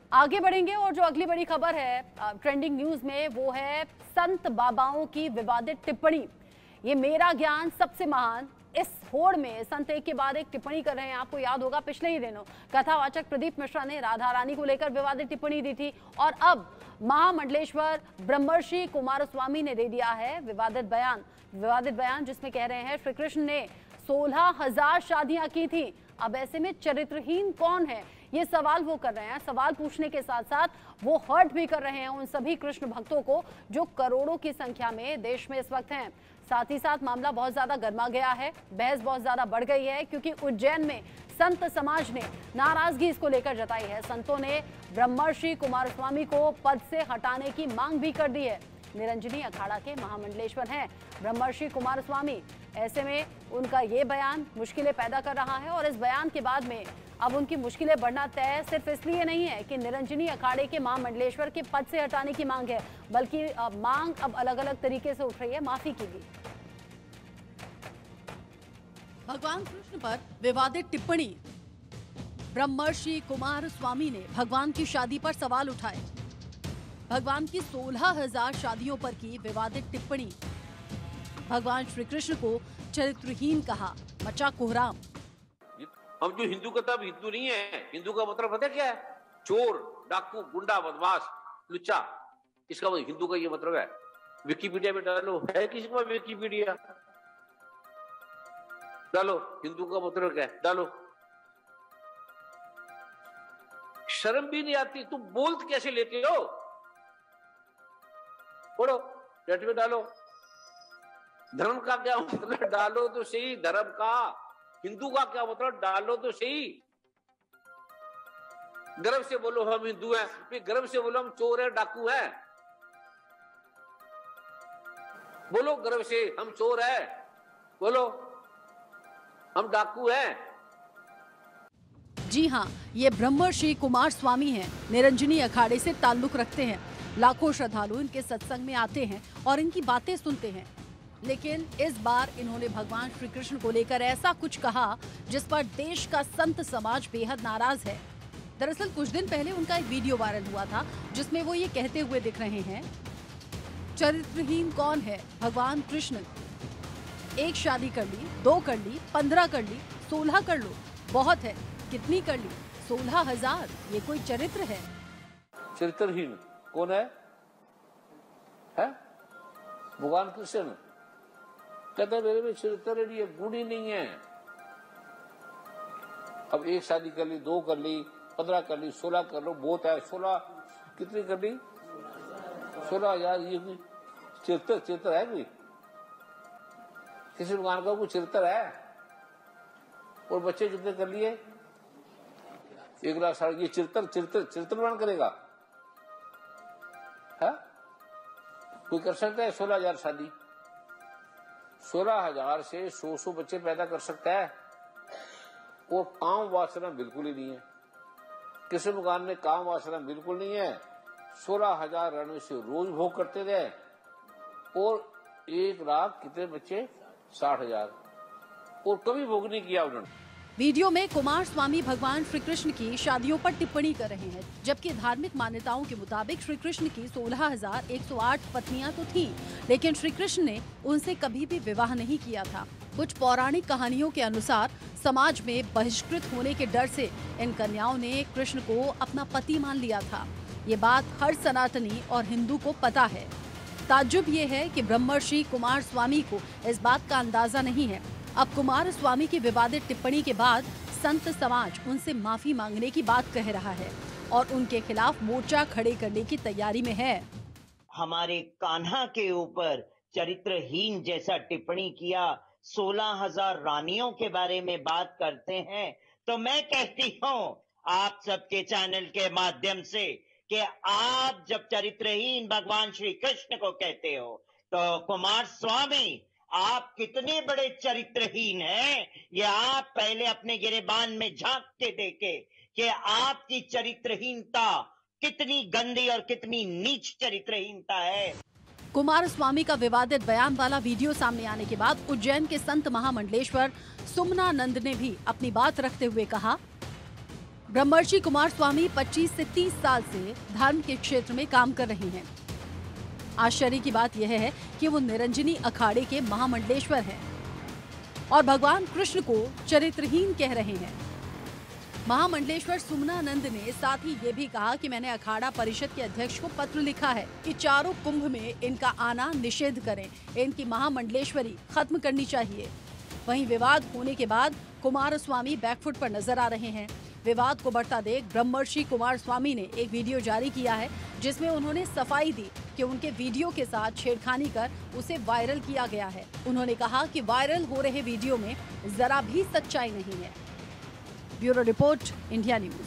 आगे बढ़ेंगे और जो अगली बड़ी खबर है ट्रेंडिंग न्यूज में वो है संत बाबाओं की विवादित टिप्पणी। ये मेरा ज्ञान सबसे महान, इस होड़ में संत एक के बाद एक टिप्पणी कर रहे हैं। आपको याद होगा पिछले ही दिनों कथावाचक प्रदीप मिश्रा ने राधा रानी को लेकर विवादित टिप्पणी दी थी और अब महामंडलेश्वर ब्रह्मर्षि कुमारस्वामी ने दे दिया है विवादित बयान जिसमें कह रहे हैं श्री कृष्ण ने 16,000 शादियां की थी। अब ऐसे में चरित्रहीन कौन है, ये सवाल वो कर रहे हैं। सवाल पूछने के साथ साथ वो हर्ट भी कर रहे हैं उन सभी कृष्ण भक्तों को जो करोड़ों की संख्या में देश में इस वक्त हैं। साथ ही साथ मामला बहुत ज्यादा गर्मा गया है, बहस बहुत ज्यादा बढ़ गई है क्योंकि उज्जैन में संत समाज ने नाराजगी इसको लेकर जताई है। संतों ने ब्रह्मर्षि कुमारस्वामी को पद से हटाने की मांग भी कर दी है। निरंजनी अखाड़ा के महामंडलेश्वर हैं ब्रह्मर्षि कुमारस्वामी। ऐसे में उनका ये बयान मुश्किलें पैदा कर रहा है और इस बयान के बाद में अब उनकी मुश्किलें बढ़ना तय सिर्फ इसलिए नहीं है कि निरंजनी अखाड़े के महामंडलेश्वर के पद से हटाने की मांग है, बल्कि मांग अब अलग अलग तरीके से उठ रही है माफी की भी। भगवान कृष्ण पर विवादित टिप्पणी। ब्रह्मर्षि कुमारस्वामी ने भगवान की शादी पर सवाल उठाए। भगवान की 16,000 शादियों पर की विवादित टिप्पणी। भगवान श्री कृष्ण को चरित्रहीन कहा, मचा कोहराम। हम जो हिंदू का तब हिंदू नहीं है। हिंदू का मतलब पता क्या है? चोर, डाकू, गुंडा, बदमाश, लुच्चा। इसका हिंदू का ये मतलब है। विकिपीडिया में डालो, है किसी को विकिपीडिया? डालो हिंदू का मतलब क्या है, डालो। शर्म भी नहीं आती, तुम बोल कैसे लेते हो? पढ़ो, नेट में डालो। धर्म का क्या मतलब डालो तो सही। धर्म का, हिंदू का क्या मतलब डालो तो सही। गर्व से बोलो हम हिंदू हैं, फिर गर्व से बोलो हम चोर है, डाकू है। बोलो गर्व से हम चोर है, बोलो हम डाकू हैं। जी हाँ, ये ब्रह्मर्षि कुमारस्वामी हैं, निरंजनी अखाड़े से ताल्लुक रखते हैं। लाखों श्रद्धालु इनके सत्संग में आते हैं और इनकी बातें सुनते हैं। लेकिन इस बार इन्होंने भगवान श्री कृष्ण को लेकर ऐसा कुछ कहा जिस पर देश का संत समाज बेहद नाराज है। दरअसल कुछ दिन पहले उनका एक वीडियो वायरल हुआ था जिसमें वो ये कहते हुए दिख रहे हैं, चरित्रहीन कौन है भगवान कृष्ण। एक शादी कर ली, 2 कर ली, 15 कर ली, 16 कर लो, बहुत है। कितनी कर ली? 16,000। ये कोई चरित्र है? चरित्रहीन कौन है? भगवान कृष्ण कहते मेरे में चरित्र नहीं है, गुण ही नहीं है। अब एक शादी कर ली, 2 कर ली, 15 कर ली, 16 कर लो, बहुत है। 16 कितनी कर ली? 16,000। ये चरित्र है कोई? किसी भगवान का कोई चरित्र है? और बच्चे कितने कर लिए? 1 लाख 60। ये चरित्र बन करेगा? है कोई कर सकता है 16,000 शादी? 16,000 से 100 बच्चे पैदा कर सकता है। और काम वासना बिल्कुल ही नहीं है। किसी भगवान में काम वासना बिल्कुल नहीं है। 16,000 रहने से रोज भोग करते रहे। और 1 लाख कितने बच्चे? 60,000। और कभी भोग नहीं किया उन्होंने। वीडियो में कुमारस्वामी भगवान श्री कृष्ण की शादियों पर टिप्पणी कर रहे हैं, जबकि धार्मिक मान्यताओं के मुताबिक श्री कृष्ण की 16,108 पत्नियां तो थीं, लेकिन श्री कृष्ण ने उनसे कभी भी विवाह नहीं किया था। कुछ पौराणिक कहानियों के अनुसार समाज में बहिष्कृत होने के डर से इन कन्याओं ने कृष्ण को अपना पति मान लिया था। ये बात हर सनातनी और हिंदू को पता है। ताज्जुब ये है कि ब्रह्मर्षि कुमारस्वामी को इस बात का अंदाजा नहीं है। अब कुमारस्वामी की विवादित टिप्पणी के बाद संत समाज उनसे माफी मांगने की बात कह रहा है और उनके खिलाफ मोर्चा खड़े करने की तैयारी में है। हमारे कान्हा के ऊपर चरित्रहीन जैसा टिप्पणी किया, 16,000 रानियों के बारे में बात करते हैं, तो मैं कहती हूँ आप सबके चैनल के माध्यम से कि आप जब चरित्रहीन भगवान श्री कृष्ण को कहते हो तो कुमारस्वामी आप कितने बड़े चरित्रहीन हैं, ये आप पहले अपने गिरेबान में झांक के देखे कि आपकी चरित्रहीनता कितनी गंदी और कितनी नीच चरित्रहीनता है। कुमारस्वामी का विवादित बयान वाला वीडियो सामने आने के बाद उज्जैन के संत महामंडलेश्वर सुमनानंद ने भी अपनी बात रखते हुए कहा, ब्रह्मर्षि कुमार स्वामी 25 से 30 साल से धर्म के क्षेत्र में काम कर रहे हैं। आश्चर्य की बात यह है कि वो निरंजनी अखाड़े के महामंडलेश्वर हैं और भगवान कृष्ण को चरित्रहीन कह रहे हैं। महामंडलेश्वर सुमनानंद ने साथ ही ये भी कहा कि मैंने अखाड़ा परिषद के अध्यक्ष को पत्र लिखा है कि चारों कुंभ में इनका आना निषेध करें, इनकी महामंडलेश्वरी खत्म करनी चाहिए। वहीं विवाद होने के बाद कुमार स्वामी बैकफुट पर नजर आ रहे हैं। विवाद को बढ़ता देख ब्रह्मर्षि कुमार स्वामी ने एक वीडियो जारी किया है जिसमें उन्होंने सफाई दी कि उनके वीडियो के साथ छेड़खानी कर उसे वायरल किया गया है। उन्होंने कहा कि वायरल हो रहे वीडियो में जरा भी सच्चाई नहीं है। Bureau report, India news.